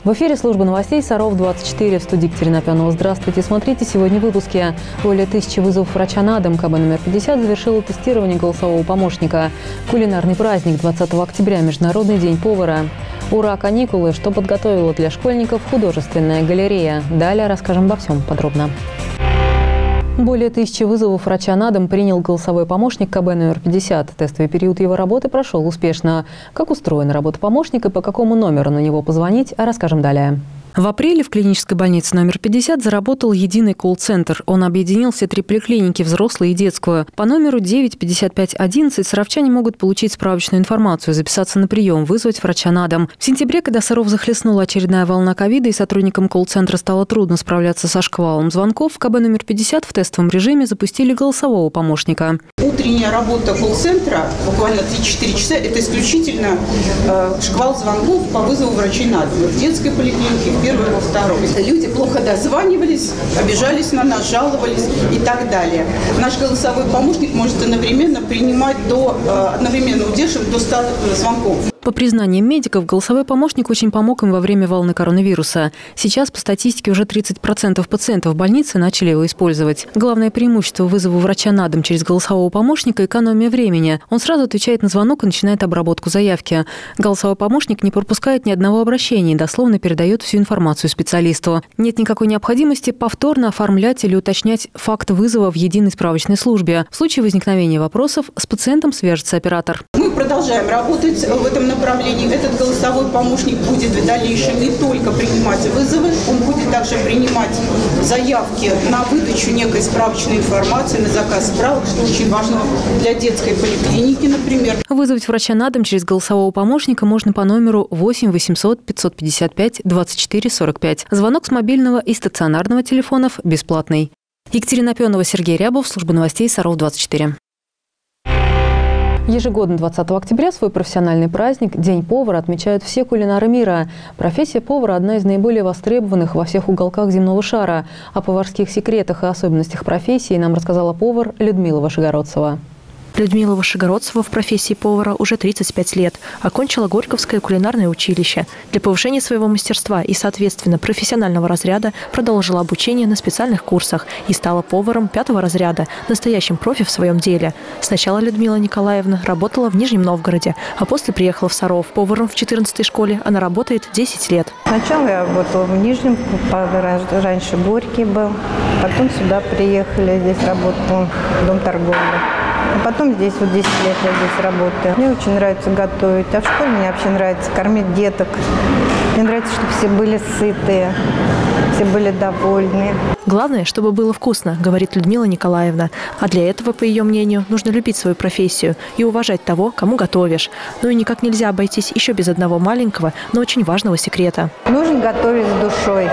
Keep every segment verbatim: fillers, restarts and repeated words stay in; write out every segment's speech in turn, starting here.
В эфире служба новостей Саров двадцать четыре. В студии Екатерина Пионова. Здравствуйте. Смотрите сегодня в выпуске. Более тысячи вызовов врача на дом. ка бэ номер пятьдесят завершила тестирование голосового помощника. Кулинарный праздник двадцатого октября. Международный день повара. Ура, каникулы! Что подготовила для школьников художественная галерея. Далее расскажем обо всем подробно. Более тысячи вызовов врача на дом принял голосовой помощник ка бэ номер пятьдесят. Тестовый период его работы прошел успешно. Как устроена работа помощника и по какому номеру на него позвонить, расскажем далее. В апреле в клинической больнице номер пятьдесят заработал единый колл-центр. Он объединил все три поликлиники, взрослые и детскую. По номеру девять пятьдесят пять одиннадцать саровчане могут получить справочную информацию, записаться на прием, вызвать врача на дом. В сентябре, когда Саров захлестнула очередная волна ковида и сотрудникам колл-центра стало трудно справляться со шквалом звонков, в ка бэ номер пятьдесят в тестовом режиме запустили голосового помощника. Утренняя работа колл-центра, буквально три-четыре часа, это исключительно э, шквал звонков по вызову врачей на дом. В детской поликлинике, первый, во втором. Люди плохо дозванивались, обижались на нас, жаловались и так далее. Наш голосовой помощник может одновременно принимать до, одновременно удерживать до ста звонков. По признаниям медиков, голосовой помощник очень помог им во время волны коронавируса. Сейчас, по статистике, уже тридцать процентов пациентов в больнице начали его использовать. Главное преимущество вызова врача на дом через голосового помощника – экономия времени. Он сразу отвечает на звонок и начинает обработку заявки. Голосовой помощник не пропускает ни одного обращения и дословно передает всю информацию специалисту. Нет никакой необходимости повторно оформлять или уточнять факт вызова в единой справочной службе. В случае возникновения вопросов с пациентом свяжется оператор. Мы продолжаем работать в этом направлении. Этот голосовой помощник будет в дальнейшем не только принимать вызовы, он будет также принимать заявки на выдачу некой справочной информации, на заказ справок, что очень важно для детской поликлиники, например. Вызвать врача на дом через голосового помощника можно по номеру восемь восемьсот пятьсот пятьдесят пять двадцать четыре сорок пять. Звонок с мобильного и стационарного телефонов бесплатный. Екатерина Пионова, Сергей Рябов, служба новостей Саров двадцать четыре. Ежегодно двадцатого октября свой профессиональный праздник – День повара отмечают все кулинары мира. Профессия повара – одна из наиболее востребованных во всех уголках земного шара. О поварских секретах и особенностях профессии нам рассказала повар Людмила Вышегородцева. Людмила Вышегородцева в профессии повара уже тридцать пять лет. Окончила Горьковское кулинарное училище. Для повышения своего мастерства и, соответственно, профессионального разряда продолжила обучение на специальных курсах и стала поваром пятого разряда, настоящим профи в своем деле. Сначала Людмила Николаевна работала в Нижнем Новгороде, а после приехала в Саров. Поваром в четырнадцатой школе она работает десять лет. Сначала я работала в Нижнем, раньше Горький был. Потом сюда приехали, здесь работала, дом торговли. А потом здесь, вот десять лет я здесь работаю. Мне очень нравится готовить. А в школе мне вообще нравится кормить деток. Мне нравится, чтобы все были сытые, все были довольны. Главное, чтобы было вкусно, говорит Людмила Николаевна. А для этого, по ее мнению, нужно любить свою профессию и уважать того, кому готовишь. Ну и никак нельзя обойтись еще без одного маленького, но очень важного секрета. Нужно готовить с душой.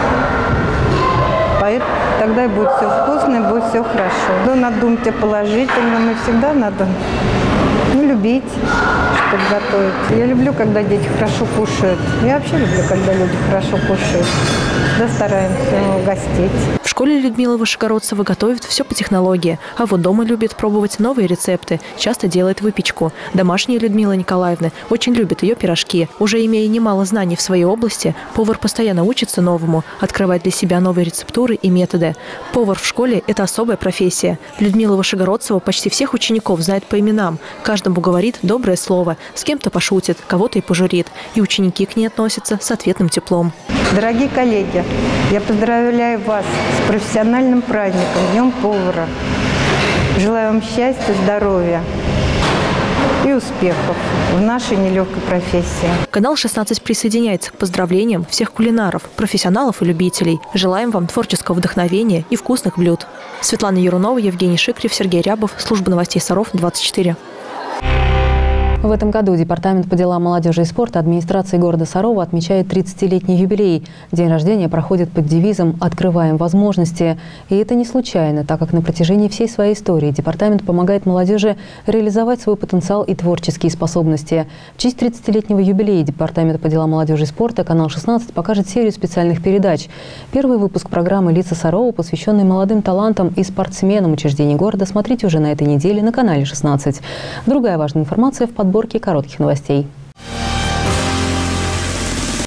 Тогда и будет все вкусно, и будет все хорошо. Да, надо думать о положительном, и всегда надо ну, любить, чтобы готовить. Я люблю, когда дети хорошо кушают. Я вообще люблю, когда люди хорошо кушают. Да, стараемся угостить. В школе Людмила Вышегородцева готовит все по технологии, а вот дома любит пробовать новые рецепты, часто делает выпечку. Домашняя Людмила Николаевна очень любит ее пирожки. Уже имея немало знаний в своей области, повар постоянно учится новому, открывает для себя новые рецептуры и методы. Повар в школе – это особая профессия. Людмила Вышегородцева почти всех учеников знает по именам, каждому говорит доброе слово, с кем-то пошутит, кого-то и пожурит. И ученики к ней относятся с ответным теплом. Дорогие коллеги, я поздравляю вас с профессиональным праздником, Днем повара. Желаю вам счастья, здоровья и успехов в нашей нелегкой профессии. Канал шестнадцать присоединяется к поздравлениям всех кулинаров, профессионалов и любителей. Желаем вам творческого вдохновения и вкусных блюд. Светлана Ярунова, Евгений Шикрев, Сергей Рябов, служба новостей Саров двадцать четыре. В этом году Департамент по делам молодежи и спорта администрации города Сарова отмечает тридцатилетний юбилей. День рождения проходит под девизом «Открываем возможности». И это не случайно, так как на протяжении всей своей истории департамент помогает молодежи реализовать свой потенциал и творческие способности. В честь тридцатилетнего юбилея Департамента по делам молодежи и спорта канал шестнадцать покажет серию специальных передач. Первый выпуск программы «Лица Сарова», посвященный молодым талантам и спортсменам учреждений города, смотрите уже на этой неделе на канале шестнадцать. Другая важная информация в подборке коротких новостей.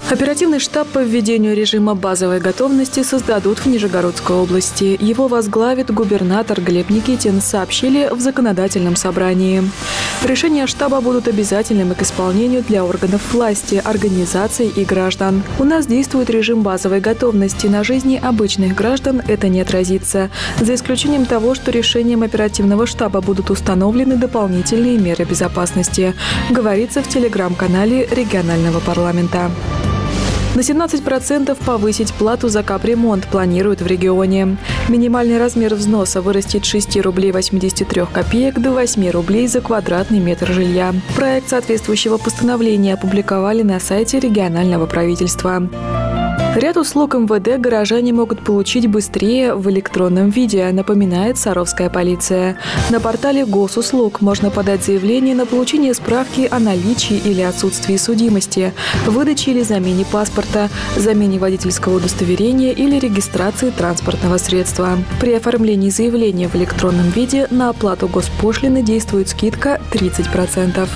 Оперативный штаб по введению режима базовой готовности создадут в Нижегородской области. Его возглавит губернатор Глеб Никитин, сообщили в законодательном собрании. Решения штаба будут обязательным к исполнению для органов власти, организаций и граждан. У нас действует режим базовой готовности. На жизни обычных граждан это не отразится. За исключением того, что решением оперативного штаба будут установлены дополнительные меры безопасности, говорится в телеграм-канале регионального парламента. На семнадцать процентов повысить плату за капремонт планируют в регионе. Минимальный размер взноса вырастет с шести рублей восьмидесяти трёх копеек до восьми рублей за квадратный метр жилья. Проект соответствующего постановления опубликовали на сайте регионального правительства. Ряд услуг эм вэ дэ горожане могут получить быстрее в электронном виде, напоминает Саровская полиция. На портале госуслуг можно подать заявление на получение справки о наличии или отсутствии судимости, выдаче или замене паспорта, замене водительского удостоверения или регистрации транспортного средства. При оформлении заявления в электронном виде на оплату госпошлины действует скидка тридцать процентов.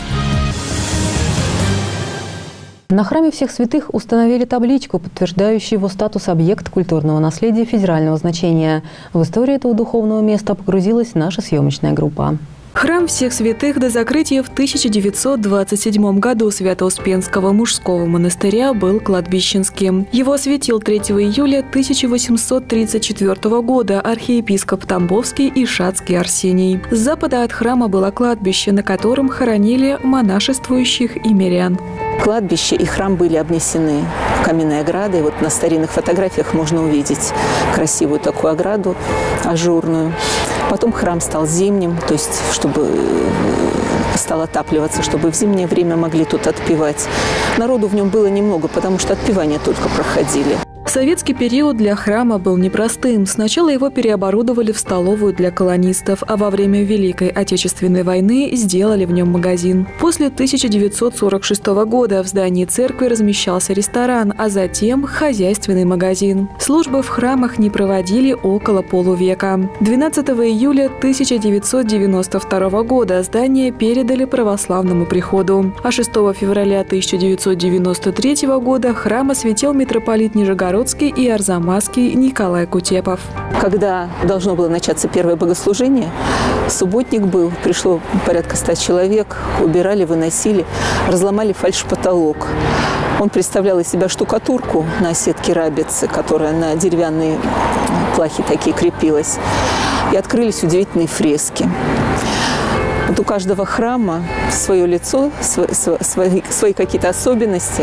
На храме всех святых установили табличку, подтверждающую его статус объект культурного наследия федерального значения. В историю этого духовного места погрузилась наша съемочная группа. Храм всех святых до закрытия в тысяча девятьсот двадцать седьмом году Свято-Успенского мужского монастыря был кладбищенским. Его осветил третьего июля тысяча восемьсот тридцать четвёртого года архиепископ Тамбовский и Шацкий Арсений. С запада от храма было кладбище, на котором хоронили монашествующих и мирян. Кладбище и храм были обнесены каменной оградой. Вот на старинных фотографиях можно увидеть красивую такую ограду, ажурную. Потом храм стал зимним, то есть чтобы стал отапливаться, чтобы в зимнее время могли тут отпевать. Народу в нем было немного, потому что отпевания только проходили. Советский период для храма был непростым. Сначала его переоборудовали в столовую для колонистов, а во время Великой Отечественной войны сделали в нем магазин. После тысяча девятьсот сорок шестого года в здании церкви размещался ресторан, а затем хозяйственный магазин. Службы в храмах не проводили около полувека. двенадцатого июля тысяча девятьсот девяносто второго года здание передали православному приходу, а шестого февраля тысяча девятьсот девяносто третьего года храм осветил митрополит Нижегородский и Арзамасский Николай Кутепов. Когда должно было начаться первое богослужение, субботник был, пришло порядка ста человек, убирали, выносили, разломали фальшпотолок. Он представлял из себя штукатурку на сетке рабицы, которая на деревянные плахи такие крепилась. И открылись удивительные фрески. Вот у каждого храма свое лицо, свои, свои какие-то особенности.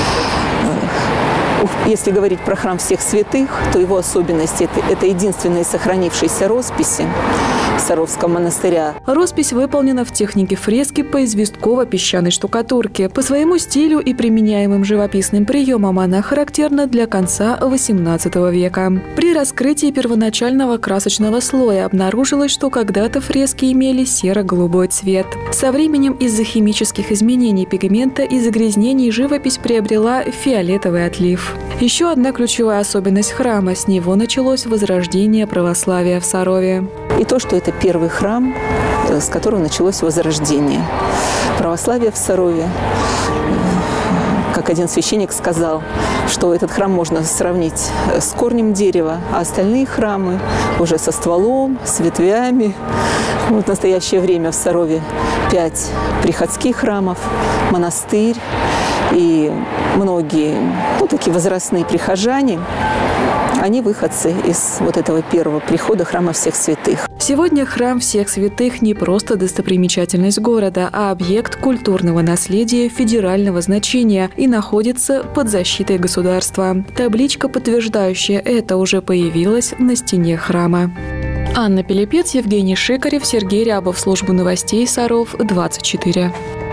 Если говорить про храм всех святых, то его особенность это, – это единственные сохранившиеся росписи Саровского монастыря. Роспись выполнена в технике фрески по известково-песчаной штукатурке. По своему стилю и применяемым живописным приемам она характерна для конца восемнадцатого века. При раскрытии первоначального красочного слоя обнаружилось, что когда-то фрески имели серо-голубой цвет. Со временем из-за химических изменений пигмента и загрязнений живопись приобрела фиолетовый отлив. Еще одна ключевая особенность храма – с него началось возрождение православия в Сарове. И то, что это первый храм, с которого началось возрождение православия в Сарове. Как один священник сказал, что этот храм можно сравнить с корнем дерева, а остальные храмы уже со стволом, с ветвями. Вот в настоящее время в Сарове пять приходских храмов, монастырь и многие, ну, такие возрастные прихожане. Они выходцы из вот этого первого прихода храма всех святых. Сегодня храм всех святых не просто достопримечательность города, а объект культурного наследия федерального значения и находится под защитой государства. Табличка, подтверждающая это, уже появилась на стене храма. Анна Пилипец, Евгений Шикарев, Сергей Рябов. Служба новостей Саров, двадцать четыре.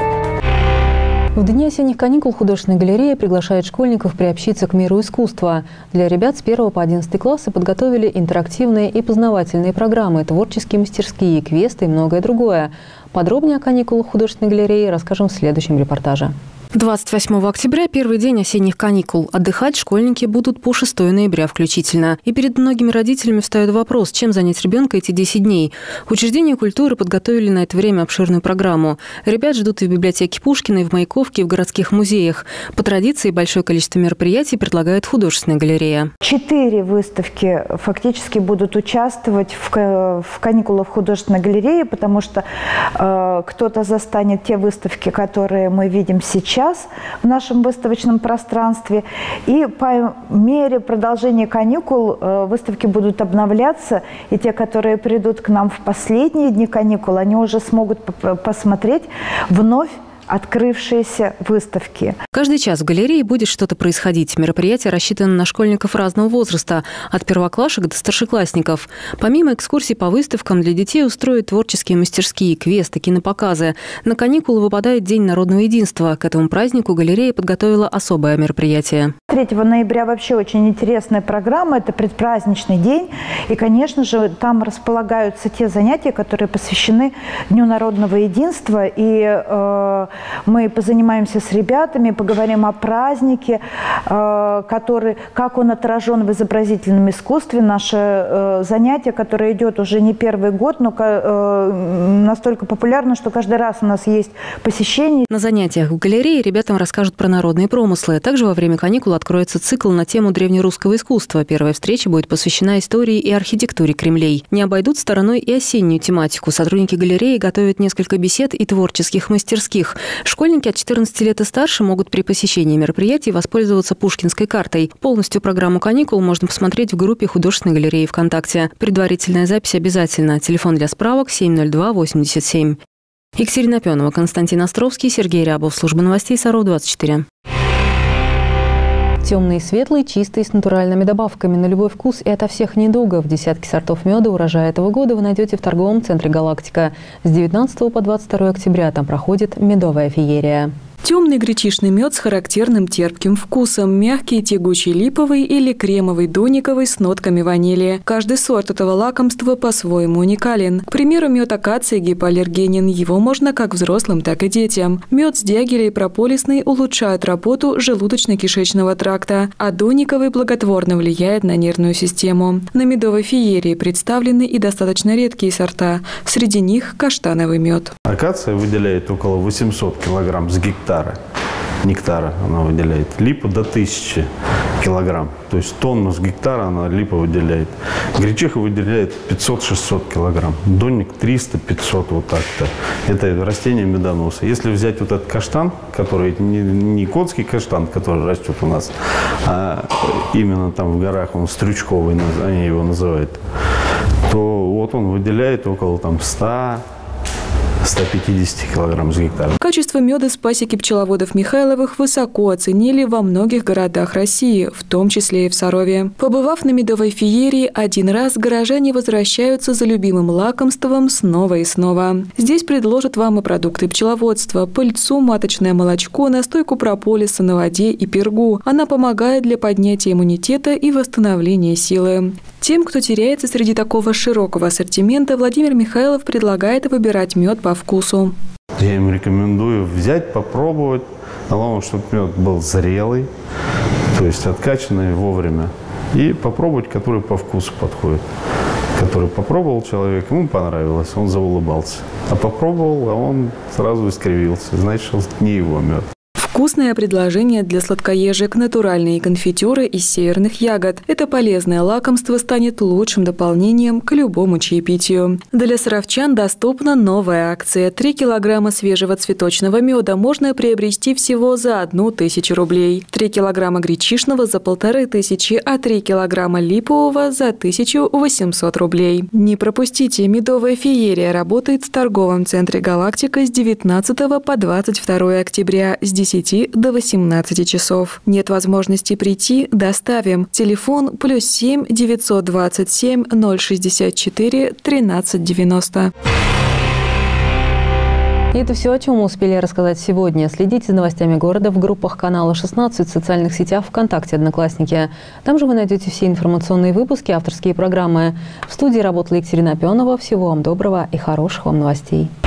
В дни осенних каникул художественная галерея приглашает школьников приобщиться к миру искусства. Для ребят с первого по одиннадцатый классы подготовили интерактивные и познавательные программы, творческие мастерские, квесты и многое другое. Подробнее о каникулах художественной галереи расскажем в следующем репортаже. двадцать восьмого октября – первый день осенних каникул. Отдыхать школьники будут по шестого ноября включительно. И перед многими родителями встает вопрос, чем занять ребенка эти десять дней. Учреждения культуры подготовили на это время обширную программу. Ребят ждут и в библиотеке Пушкина, и в Маяковке, и в городских музеях. По традиции большое количество мероприятий предлагает художественная галерея. Четыре выставки фактически будут участвовать в, в каникулах художественной галереи, потому что э, кто-то застанет те выставки, которые мы видим сейчас в нашем выставочном пространстве. И по мере продолжения каникул выставки будут обновляться. И те, которые придут к нам в последние дни каникул, они уже смогут посмотреть вновь открывшиеся выставки. Каждый час в галерее будет что-то происходить. Мероприятие рассчитано на школьников разного возраста, от первоклашек до старшеклассников. Помимо экскурсий по выставкам, для детей устроят творческие мастерские, квесты, кинопоказы. На каникулы выпадает День народного единства. К этому празднику галерея подготовила особое мероприятие. третьего ноября вообще очень интересная программа. Это предпраздничный день. И, конечно же, там располагаются те занятия, которые посвящены Дню народного единства. И э, мы позанимаемся с ребятами, поговорим о празднике, э, который, как он отражен в изобразительном искусстве. Наше э, занятие, которое идет уже не первый год, но э, настолько популярно, что каждый раз у нас есть посещение. На занятиях в галерее ребятам расскажут про народные промыслы. Также во время каникул откроется цикл на тему древнерусского искусства. Первая встреча будет посвящена истории и архитектуре Кремлей. Не обойдут стороной и осеннюю тематику. Сотрудники галереи готовят несколько бесед и творческих мастерских. Школьники от четырнадцати лет и старше могут при посещении мероприятий воспользоваться пушкинской картой. Полностью программу каникул можно посмотреть в группе художественной галереи ВКонтакте. Предварительная запись обязательна. Телефон для справок семь ноль два восемьдесят семь. Екатерина Пенова, Константин Островский, Сергей Рябов. Служба новостей Саров двадцать четыре. Темный и светлый, чистый, с натуральными добавками на любой вкус и ото всех недугов. Десятки сортов меда урожая этого года вы найдете в торговом центре «Галактика». С девятнадцатого по двадцать второе октября там проходит медовая феерия. Темный гречишный мед с характерным терпким вкусом, мягкий тягучий липовый или кремовый дониковый с нотками ванили. Каждый сорт этого лакомства по-своему уникален. К примеру, мед акации гипоаллергенен. Его можно как взрослым, так и детям. Мед с дягеля и прополисный улучшают работу желудочно-кишечного тракта, а дониковый благотворно влияет на нервную систему. На медовой феерии представлены и достаточно редкие сорта. Среди них каштановый мед. Акация выделяет около восьмисот килограмм с гектара. Нектара она выделяет. Липа до тысячи килограмм. То есть тонну с гектара она липа выделяет. Гречиха выделяет пятьсот-шестьсот килограмм. Донник триста-пятьсот, вот так-то. Это растение медоноса. Если взять вот этот каштан, который не, не котский каштан, который растет у нас, а именно там в горах, он стрючковый, они его называют, то вот он выделяет около там ста ста пятидесяти килограмм с гектара. Качество меда с пасеки пчеловодов Михайловых высоко оценили во многих городах России, в том числе и в Сарове. Побывав на медовой феерии один раз, горожане возвращаются за любимым лакомством снова и снова. Здесь предложат вам и продукты пчеловодства, пыльцу, маточное молочко, настойку прополиса на воде и пергу. Она помогает для поднятия иммунитета и восстановления силы. Тем, кто теряется среди такого широкого ассортимента, Владимир Михайлов предлагает выбирать мед по вкусу. Я им рекомендую взять, попробовать. Главное, чтобы мед был зрелый, то есть откачанный вовремя. И попробовать, который по вкусу подходит. Который попробовал человек, ему понравилось, он заулыбался. А попробовал, а он сразу искривился. Значит, не его мед. Вкусное предложение для сладкоежек – натуральные конфитюры из северных ягод. Это полезное лакомство станет лучшим дополнением к любому чаепитию. Для саровчан доступна новая акция. три килограмма свежего цветочного меда можно приобрести всего за одну тысячу рублей. три килограмма гречишного за полторы тысячи, а три килограмма липового за тысячу восемьсот рублей. Не пропустите, медовая феерия работает в торговом центре «Галактика» с девятнадцатого по двадцать второе октября с десяти до восемнадцати часов. Нет возможности прийти? Доставим. Телефон плюс семь девятьсот двадцать семь ноль шестьдесят четыре тринадцать девяносто. И это все, о чем мы успели рассказать сегодня. Следите за новостями города в группах канала шестнадцать, в социальных сетях ВКонтакте, Одноклассники. Там же вы найдете все информационные выпуски, авторские программы. В студии работала Екатерина Пенова. Всего вам доброго и хороших вам новостей.